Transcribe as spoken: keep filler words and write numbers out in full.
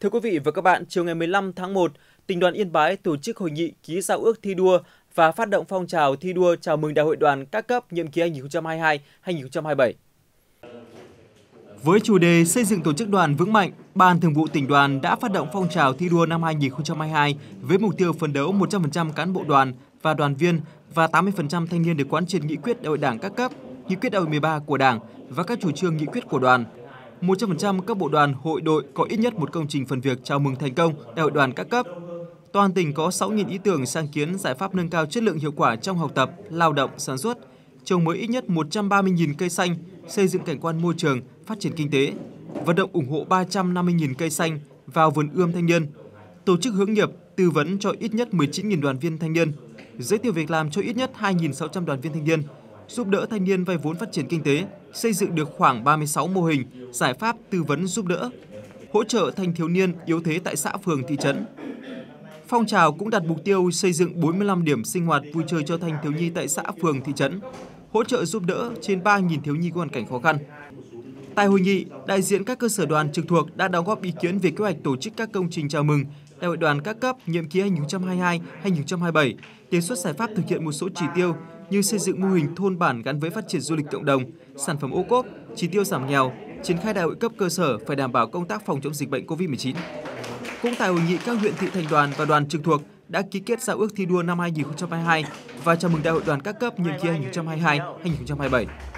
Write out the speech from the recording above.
Thưa quý vị và các bạn, chiều ngày mười lăm tháng một, Tỉnh đoàn Yên Bái tổ chức hội nghị ký giao ước thi đua và phát động phong trào thi đua chào mừng Đại hội đoàn các cấp nhiệm kỳ hai nghìn không trăm hai mươi hai đến hai nghìn không trăm hai mươi bảy. Với chủ đề xây dựng tổ chức đoàn vững mạnh, Ban Thường vụ Tỉnh đoàn đã phát động phong trào thi đua năm hai nghìn không trăm hai mươi hai với mục tiêu phấn đấu một trăm phần trăm cán bộ đoàn và đoàn viên và tám mươi phần trăm thanh niên được quán triệt nghị quyết Đại hội Đảng các cấp, nghị quyết Đại hội mười ba của Đảng và các chủ trương nghị quyết của đoàn. một trăm phần trăm các bộ đoàn, hội đội có ít nhất một công trình phần việc chào mừng thành công Đại hội đoàn các cấp. Toàn tỉnh có sáu nghìn ý tưởng sáng kiến giải pháp nâng cao chất lượng hiệu quả trong học tập, lao động, sản xuất, trồng mới ít nhất một trăm ba mươi nghìn cây xanh, xây dựng cảnh quan môi trường, phát triển kinh tế, vận động ủng hộ ba trăm năm mươi nghìn cây xanh vào vườn ươm thanh niên, tổ chức hướng nghiệp, tư vấn cho ít nhất mười chín nghìn đoàn viên thanh niên, giới thiệu việc làm cho ít nhất hai nghìn sáu trăm đoàn viên thanh niên, giúp đỡ thanh niên vay vốn phát triển kinh tế, xây dựng được khoảng ba mươi sáu mô hình, giải pháp tư vấn giúp đỡ, hỗ trợ thanh thiếu niên yếu thế tại xã phường thị trấn. Phong trào cũng đặt mục tiêu xây dựng bốn mươi lăm điểm sinh hoạt vui chơi cho thanh thiếu nhi tại xã phường thị trấn, hỗ trợ giúp đỡ trên ba nghìn thiếu nhi có hoàn cảnh khó khăn. Tại hội nghị, đại diện các cơ sở đoàn trực thuộc đã đóng góp ý kiến về kế hoạch tổ chức các công trình chào mừng Đại hội đoàn các cấp nhiệm kỳ hai nghìn không trăm hai mươi hai đến hai nghìn không trăm hai mươi bảy, đề xuất giải pháp thực hiện một số chỉ tiêu như xây dựng mô hình thôn bản gắn với phát triển du lịch cộng đồng, sản phẩm ô cốp, chỉ tiêu giảm nghèo, triển khai đại hội cấp cơ sở phải đảm bảo công tác phòng chống dịch bệnh covid mười chín. Cũng tại hội nghị, các huyện thị thành đoàn và đoàn trực thuộc đã ký kết giao ước thi đua năm hai nghìn không trăm hai mươi hai và chào mừng Đại hội đoàn các cấp nhiệm kỳ hai nghìn không trăm hai mươi hai đến hai nghìn không trăm hai mươi bảy.